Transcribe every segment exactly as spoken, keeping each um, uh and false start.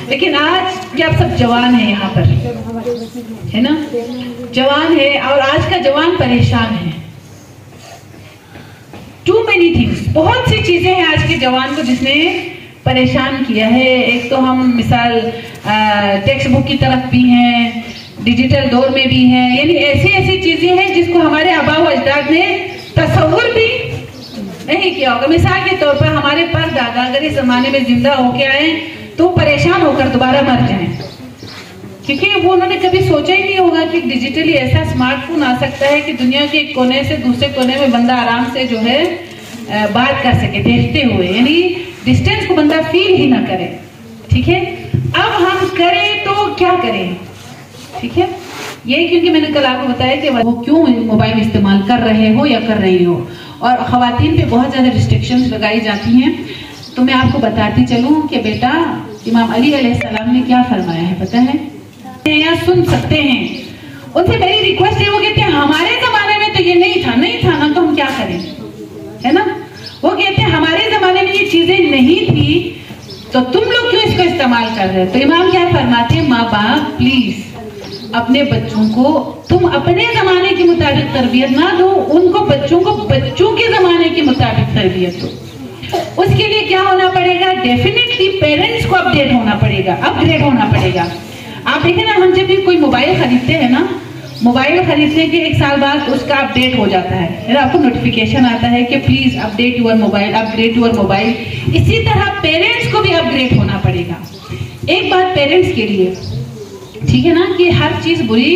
लेकिन आज क्या आप सब जवान हैं यहाँ पर, है ना? जवान है और आज का जवान परेशान है। टू मेनी थिंग्स, बहुत सी चीजें हैं आज के जवान को जिसने परेशान किया है। एक तो हम मिसाल टेक्स्ट बुक की तरफ भी हैं, डिजिटल दौर में भी हैं, यानी ऐसी ऐसी चीजें हैं जिसको हमारे आबा व अजदाद ने तस्वुर भी नहीं किया होगा। मिसाल के तौर पर हमारे पर दादा अगर इस जमाने में जिंदा होके आए तो परेशान होकर दोबारा मर जाएं, क्योंकि वो उन्होंने कभी सोचा ही नहीं होगा कि डिजिटली ऐसा स्मार्टफोन आ सकता है कि दुनिया के एक कोने से दूसरे कोने में बंदा आराम से जो है बात कर सके देखते हुए, यानी डिस्टेंस को बंदा फील ही ना करे। ठीक है, अब हम करें तो क्या करें? ठीक है, यही क्योंकि मैंने कल आपको बताया कि वो क्यों मोबाइल इस्तेमाल कर रहे हो या कर रही हो, और खवातीन पे बहुत ज्यादा रिस्ट्रिक्शंस लगाई जाती हैं। तो मैं आपको बताती चलूं कि बेटा इमाम अली अलैहिस्सलाम ने क्या फरमाया है पता है, या सुन सकते हैं। उनसे मेरी रिक्वेस्ट है, वो कहते हैं हमारे जमाने में तो ये नहीं था, नहीं था ना तो हम क्या करें, है ना? वो कहते हैं हमारे जमाने में ये चीजें नहीं थी तो तुम लोग क्यों इसको इस्तेमाल कर रहे हो? तो इमाम क्या फरमाते हैं, माँ बाप प्लीज अपने बच्चों को तुम अपने जमाने के मुताबिक तरबियत ना दो, उनको बच्चों को बच्चों के जमाने के मुताबिक तरबियत दो। उसके लिए क्या होना पड़ेगा? डेफिनेटली पेरेंट्स को अपडेट होना पड़ेगा, अपग्रेड होना पड़ेगा। आप देखें ना, हम जब भी कोई मोबाइल खरीदते हैं ना, मोबाइल खरीदने के एक साल बाद उसका अपडेट हो जाता है, आपको नोटिफिकेशन आता है कि please update your mobile, upgrade your mobile. इसी तरह पेरेंट्स को भी अपग्रेड होना पड़ेगा। एक बात पेरेंट्स के लिए, ठीक है ना, कि हर चीज बुरी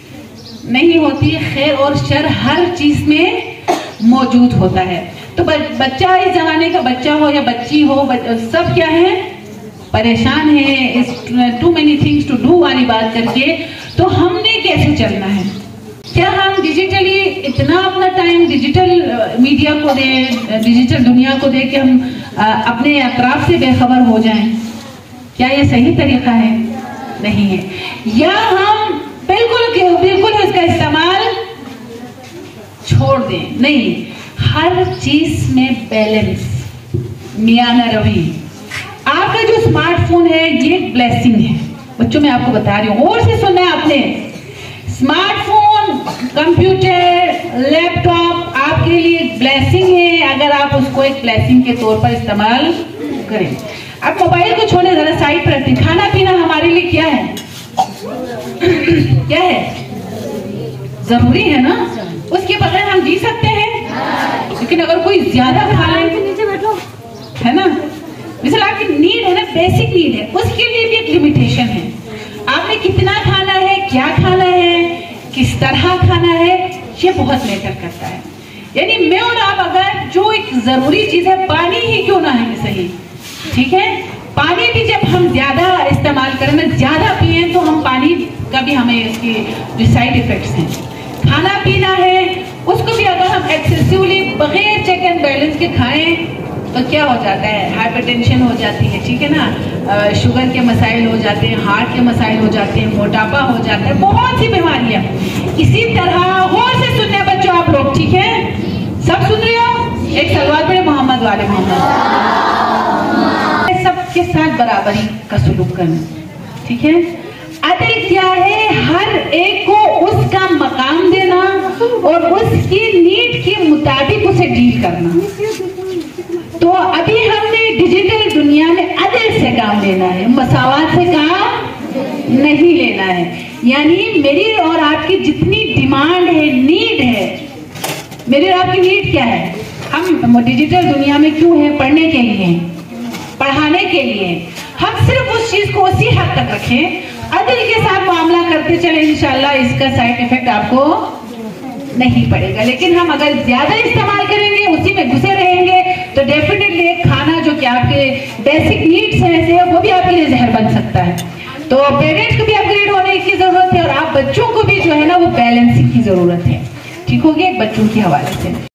नहीं होती, खैर और शर हर चीज में मौजूद होता है। तो बच्चा इस जमाने का बच्चा हो या बच्ची हो, सब क्या है, परेशान है इस too many things to do वाली बात करके। तो हमने कैसे चलना है? क्या हम डिजिटली इतना अपना टाइम डिजिटल मीडिया को दें, डिजिटल दुनिया को दें कि हम अपने अतराफ से बेखबर हो जाएं? क्या ये सही तरीका है? नहीं है। या हम बिल्कुल बिल्कुल इसका इस्तेमाल छोड़ दें? नहीं, हर चीज में बैलेंस, मियाना रवि। आपका जो स्मार्टफोन है ये ब्लेसिंग है बच्चों, मैं आपको बता रही हूँ, और से सुनना है आपने। स्मार्टफोन, कंप्यूटर, लैपटॉप आपके लिए ब्लेसिंग है अगर आप उसको एक ब्लेसिंग के तौर पर इस्तेमाल करें। अब मोबाइल को छोड़े जरा साइड पर रखते, खाना पीना हमारे लिए क्या है? क्या है? जरूरी है ना, उसके बगैर हम जी सकते हैं। लेकिन अगर कोई ज्यादा खा ले, नीचे बैठो, है ना, मिसाल आपकी नीड है ना, बेसिक नीड है, उसके लिए भी एक लिमिटेशन है। आपने कितना खाना है, क्या खाना है, किस तरह खाना है, ये बहुत मैटर करता है। यानी मैं और आप अगर जो एक जरूरी चीज है, पानी ही क्यों ना है सही, ठीक है, पानी भी जब हम ज्यादा इस्तेमाल करें ना, ज्यादा पिए तो हम पानी का भी हमें इसकी जो साइड इफेक्ट्स हैं। खाना पीना है, उसको भी अगर हम एक्सेसिवली बगैर चेक एंड बैलेंस के खाएं तो क्या हो जाता है? हाइपरटेंशन हो जाती है, ठीक है ना, शुगर के मसाइल हो जाते हैं, हार्ट के मसाइल हो जाते हैं, मोटापा हो जाता है, बहुत सी बीमारियां। इसी तरह और से सुनने बच्चों आप लोग, ठीक है, सब सुन रहे हो? एक सलवार पढ़े, मोहम्मद वाले मोहम्मद। सबके साथ बराबरी का सुलूक करना, ठीक है। अदल क्या है? हर एक को उसका मकाम देना और उसकी नीड के मुताबिक उसे डील करना। तो अभी हमने डिजिटल दुनिया में अदल से काम लेना है, मसावात से काम नहीं लेना है। यानी मेरी और आपकी जितनी डिमांड है, नीड है, मेरी और आपकी नीड क्या है? हम डिजिटल दुनिया में क्यों है? पढ़ने के लिए, पढ़ाने के लिए। हम सिर्फ उस चीज को उसी हद तक रखें, अदल के साथ मामला करते चले, इंशाल्लाह इसका साइड इफेक्ट आपको नहीं पड़ेगा। लेकिन हम अगर ज्यादा इस्तेमाल करेंगे, उसी में घुसे रहेंगे, तो डेफिनेटली एक खाना जो कि आपके बेसिक नीड्स हैं वो भी आपके लिए जहर बन सकता है। तो पेरेंट्स को भी अपग्रेड होने की जरूरत है और आप बच्चों को भी जो है ना वो बैलेंसिंग की जरूरत है। ठीक हो गया? बच्चों के हवाले से